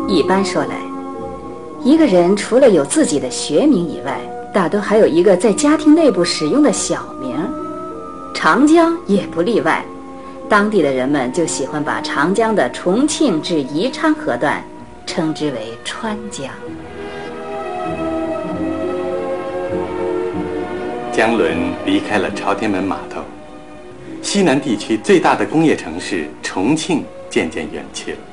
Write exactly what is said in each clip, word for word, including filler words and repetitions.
一般说来，一个人除了有自己的学名以外，大都还有一个在家庭内部使用的小名。长江也不例外，当地的人们就喜欢把长江的重庆至宜昌河段称之为川江。 江轮离开了朝天门码头，西南地区最大的工业城市重庆渐渐远去了。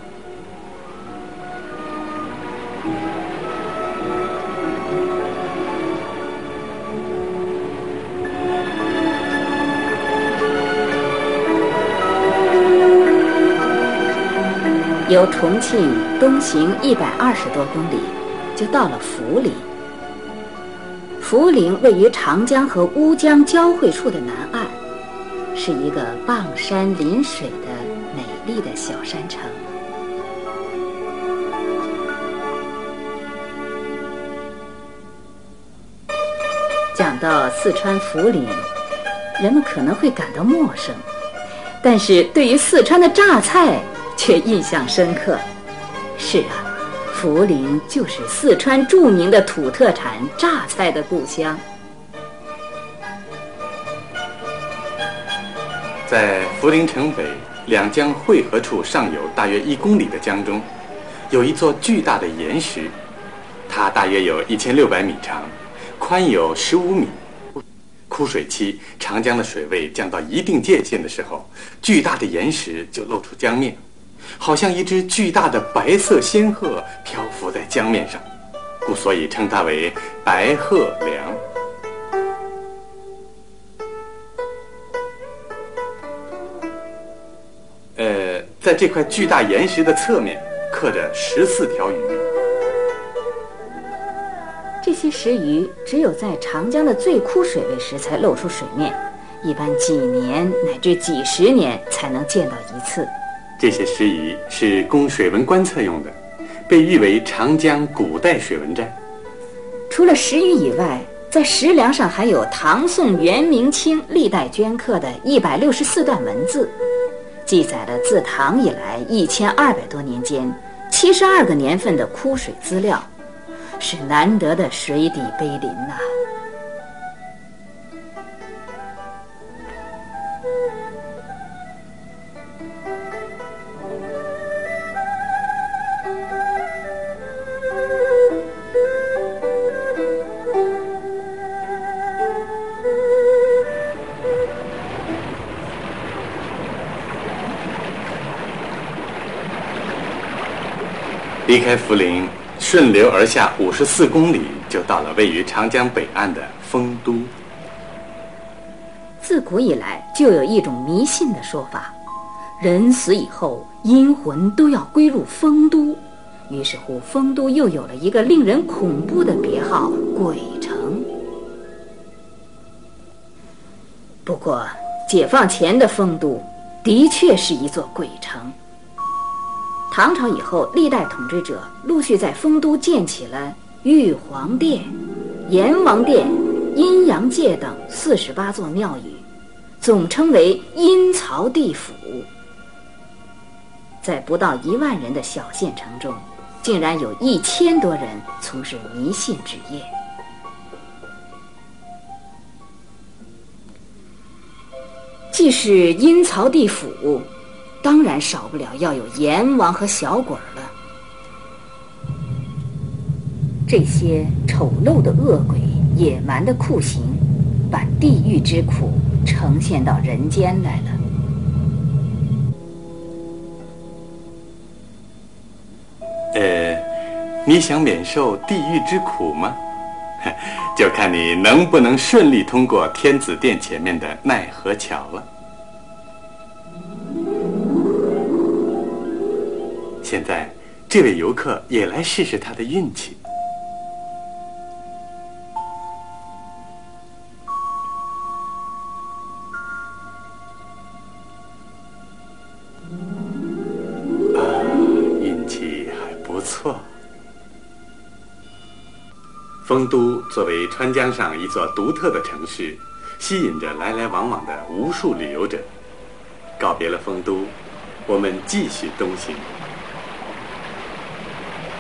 由重庆东行一百二十多公里，就到了涪陵。涪陵位于长江和乌江交汇处的南岸，是一个傍山临水的美丽的小山城。讲到四川涪陵，人们可能会感到陌生，但是对于四川的榨菜却印象深刻。是啊，涪陵就是四川著名的土特产榨菜的故乡。 在涪陵城北两江汇合处上游大约一公里的江中，有一座巨大的岩石，它大约有一千六百米长，宽有十五米。枯水期，长江的水位降到一定界限的时候，巨大的岩石就露出江面，好像一只巨大的白色仙鹤漂浮在江面上，故所以称它为白鹤梁。呃，在这块巨大岩石的侧面刻着十四条鱼。 这些石鱼只有在长江的最枯水位时才露出水面，一般几年乃至几十年才能见到一次。 这些石鱼是供水文观测用的，被誉为长江古代水文站。 除了石鱼以外，在石梁上还有唐宋元明清历代镌刻的一百六十四段文字，记载了自唐以来一千二百多年间七十二个年份的枯水资料，是难得的水底碑林呐、啊。 离开涪陵，顺流而下五十四公里，就到了位于长江北岸的丰都。 自古以来就有一种迷信的说法，人死以后阴魂都要归入丰都，于是乎丰都又有了一个令人恐怖的别号——鬼城。不过解放前的丰都的确是一座鬼城。唐朝以后，历代统治者陆续在丰都建起了玉皇殿、阎王殿、阴阳界等四十八座庙宇，总称为阴曹地府。在不到一万人的小县城中，竟然有一千多人从事迷信职业。既是阴曹地府，当然少不了要有阎王和小鬼了。这些丑陋的恶鬼、野蛮的酷刑，把地狱之苦呈现到人间来了。 呃，你想免受地狱之苦吗？就看你能不能顺利通过天子殿前面的奈何桥了。现在，这位游客也来试试他的运气。啊，运气还不错。丰都作为川江上一座独特的城市，吸引着来来往往的无数旅游者。告别了丰都，我们继续东行。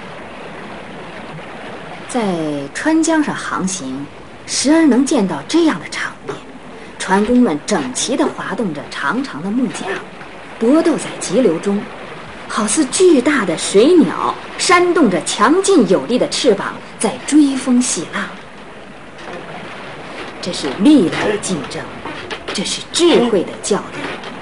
在川江上航行，时而能见到这样的场面：船工们整齐地划动着长长的木桨，搏斗在急流中，好似巨大的水鸟扇动着强劲有力的翅膀，在追风戏浪。这是力量的竞争，这是智慧的较量。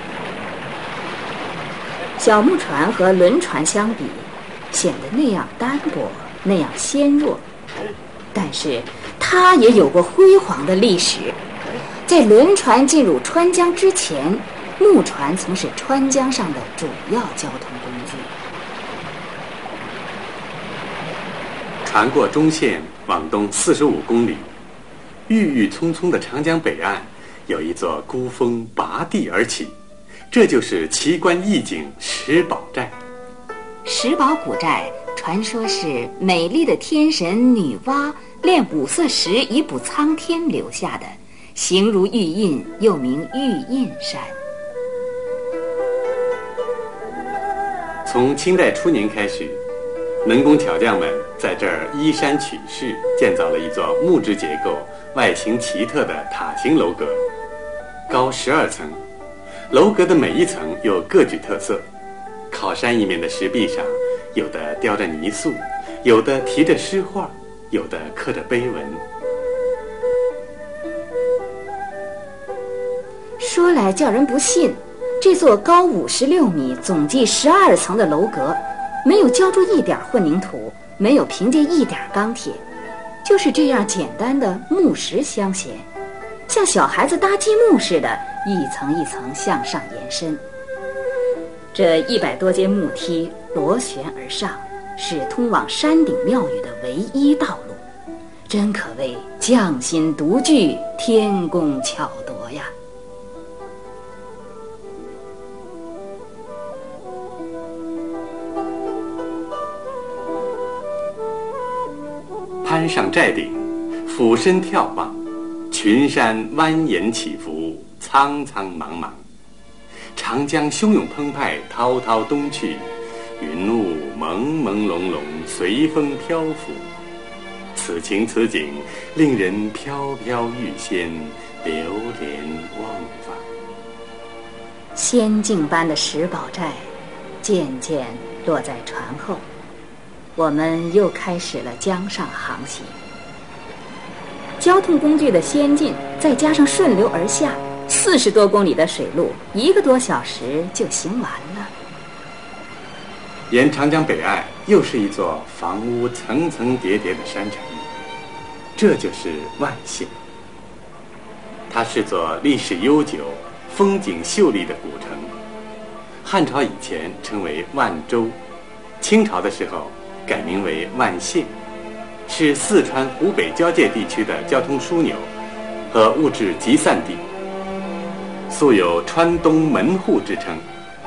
小木船和轮船相比，显得那样单薄，那样纤弱，但是它也有过辉煌的历史。在轮船进入川江之前，木船曾是川江上的主要交通工具。 船过中线，往东四十五公里，郁郁葱葱的长江北岸有一座孤峰拔地而起，这就是奇观异景石宝寨。 石宝古寨传说是美丽的天神女娲炼五色石以补苍天留下的，形如玉印，又名玉印山。 从清代初年开始，能工巧匠们在这儿依山取势，建造了一座木质结构、外形奇特的塔形楼阁，高十二层。楼阁的每一层又各具特色，靠山一面的石壁上，有的雕着泥塑，有的题着诗画，有的刻着碑文。 说来叫人不信，这座高五十六米、总计十二层的楼阁，没有浇筑一点混凝土，没有凭借一点钢铁，就是这样简单的木石相衔，像小孩子搭积木似的，一层一层向上延伸。这一百多阶木梯螺旋而上，是通往山顶庙宇的唯一道路，真可谓匠心独具，天工巧夺呀。 攀上寨顶，俯身眺望，群山蜿蜒起伏，苍苍茫茫。长江汹涌澎湃，滔滔东去，云雾朦朦胧胧，随风漂浮。此情此景，令人飘飘欲仙，流连忘返。 仙境般的石宝寨渐渐落在船后，我们又开始了江上航行。交通工具的先进，再加上顺流而下，四十多公里的水路，一个多小时就行完了。 沿长江北岸又是一座房屋层层叠叠的山城，这就是万县。它是座历史悠久、风景秀丽的古城。汉朝以前称为万州，清朝的时候改名为万县，是四川湖北交界地区的交通枢纽和物质集散地，素有川东门户之称。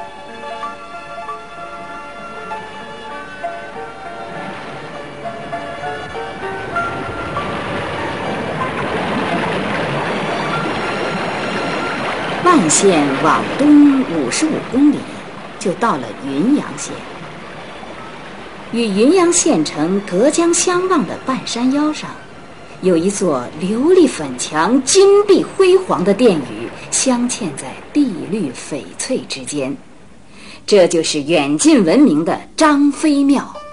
万县往东五十五公里，就到了云阳县。与云阳县城隔江相望的半山腰上，有一座琉璃粉墙、金碧辉煌的殿宇，镶嵌在碧绿翡翠之间。这就是远近闻名的张飞庙。